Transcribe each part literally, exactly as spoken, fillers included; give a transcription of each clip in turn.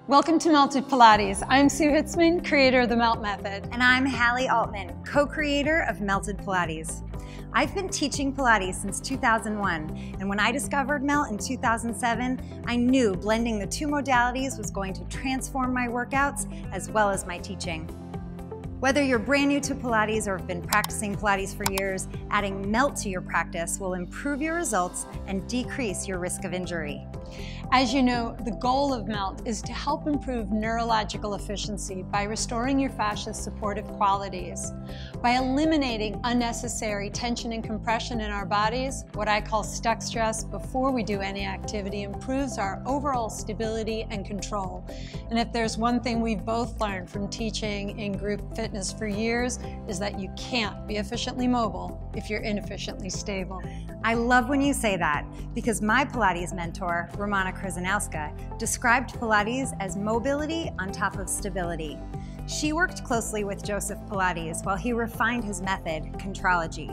Welcome to Melted Pilates. I'm Sue Hitzman, creator of the Melt Method. And I'm Hallie Altman, co-creator of Melted Pilates. I've been teaching Pilates since two thousand one, and when I discovered Melt in two thousand seven, I knew blending the two modalities was going to transform my workouts as well as my teaching. Whether you're brand new to Pilates or have been practicing Pilates for years, adding Melt to your practice will improve your results and decrease your risk of injury. As you know, the goal of Melt is to help improve neurological efficiency by restoring your fascia's supportive qualities. By eliminating unnecessary tension and compression in our bodies, what I call stuck stress before we do any activity improves our overall stability and control. And if there's one thing we've both learned from teaching in group fitness for years, is that you can't be efficiently mobile if you're inefficiently stable. I love when you say that, because my Pilates mentor, Romana Krzyzanowska, described Pilates as mobility on top of stability. She worked closely with Joseph Pilates while he refined his method, Contrology.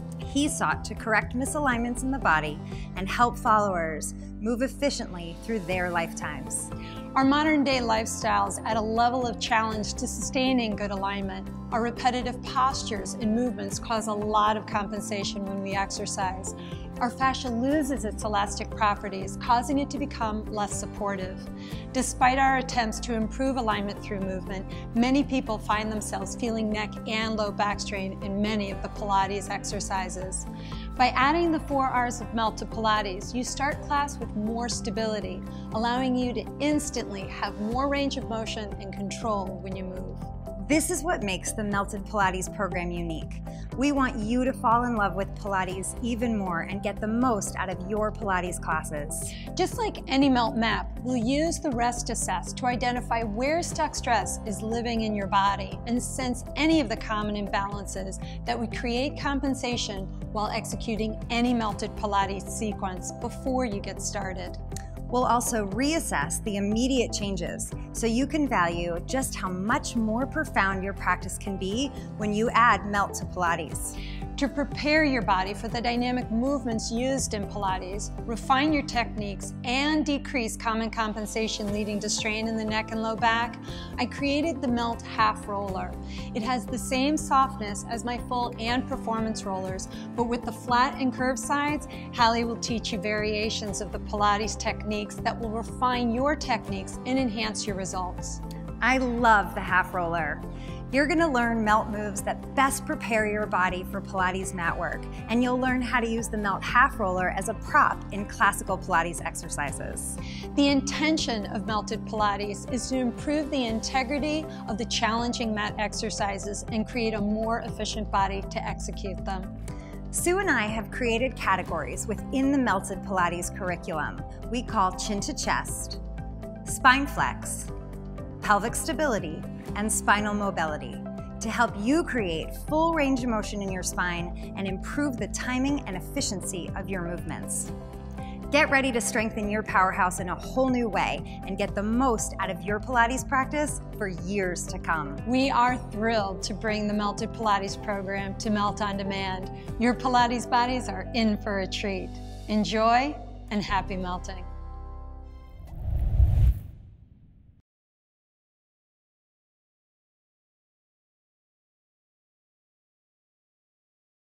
He sought to correct misalignments in the body and help followers move efficiently through their lifetimes. Our modern day lifestyles add a level of challenge to sustaining good alignment. Our repetitive postures and movements cause a lot of compensation when we exercise. Our fascia loses its elastic properties, causing it to become less supportive. Despite our attempts to improve alignment through movement, many people find themselves feeling neck and low back strain in many of the Pilates exercises. By adding the four R's of Melt to Pilates, you start class with more stability, allowing you to instantly have more range of motion and control when you move. This is what makes the Melted Pilates program unique. We want you to fall in love with Pilates even more and get the most out of your Pilates classes. Just like any Melt map, we'll use the Rest Assess to identify where stuck stress is living in your body and sense any of the common imbalances that would create compensation while executing any Melted Pilates sequence before you get started. We'll also reassess the immediate changes so you can value just how much more profound your practice can be when you add Melt to Pilates. To prepare your body for the dynamic movements used in Pilates, refine your techniques, and decrease common compensation leading to strain in the neck and low back, I created the Melt Half Roller. It has the same softness as my full and performance rollers, but with the flat and curved sides, Hallie will teach you variations of the Pilates techniques that will refine your techniques and enhance your results. I love the half roller. You're going to learn Melt moves that best prepare your body for Pilates mat work, and you'll learn how to use the Melt half roller as a prop in classical Pilates exercises. The intention of Melted Pilates is to improve the integrity of the challenging mat exercises and create a more efficient body to execute them. Sue and I have created categories within the Melted Pilates curriculum we call chin to chest, spine flex, pelvic stability, and spinal mobility to help you create full range of motion in your spine and improve the timing and efficiency of your movements. Get ready to strengthen your powerhouse in a whole new way and get the most out of your Pilates practice for years to come. We are thrilled to bring the Melted Pilates program to Melt on Demand. Your Pilates bodies are in for a treat. Enjoy and happy melting.